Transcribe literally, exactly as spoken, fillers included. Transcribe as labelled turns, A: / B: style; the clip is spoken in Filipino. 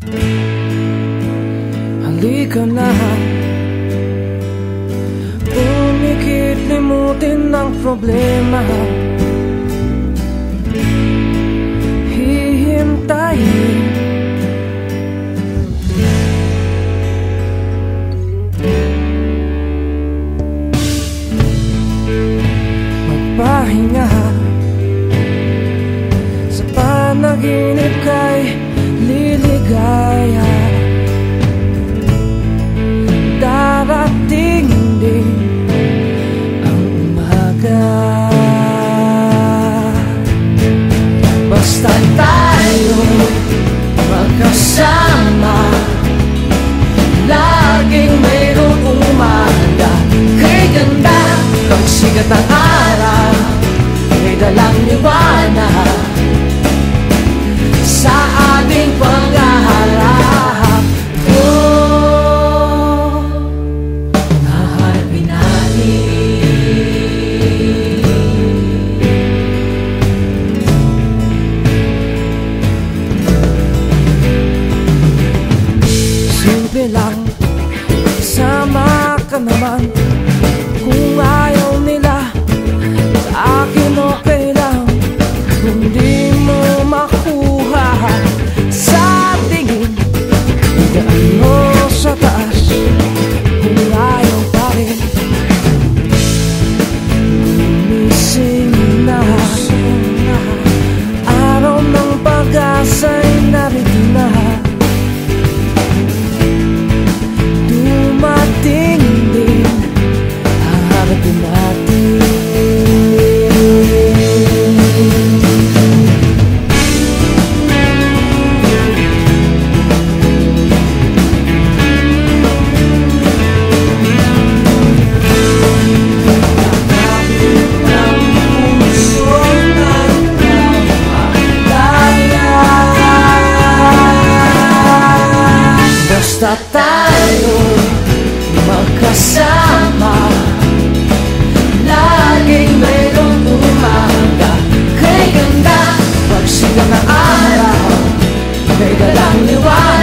A: Halika na, umikit, limutin ang problema. Hihintayin magpahinga. Sa panaginip kay liligaya. Darating din ang umaga. Basta tayo magkasama, laging mayroong umaga. Kay ganda, pagsikat ng araw, may dalang liwanag sa ating paghaharap. Oh, haharapin natin. Simple lang, sama ka naman. Kung ayaw nila, sa akin okay lang. Kung di mo makuha sa tingin, higaan mo sa taas. Kung ayaw pa rin, gumising na. Araw ng pag-asa'y narito na. Dumating din, haharapin natin. Basta tayo magkasama, laging mayroong umaga. Kay ganda, pagsikat ng araw, may dalang liwanag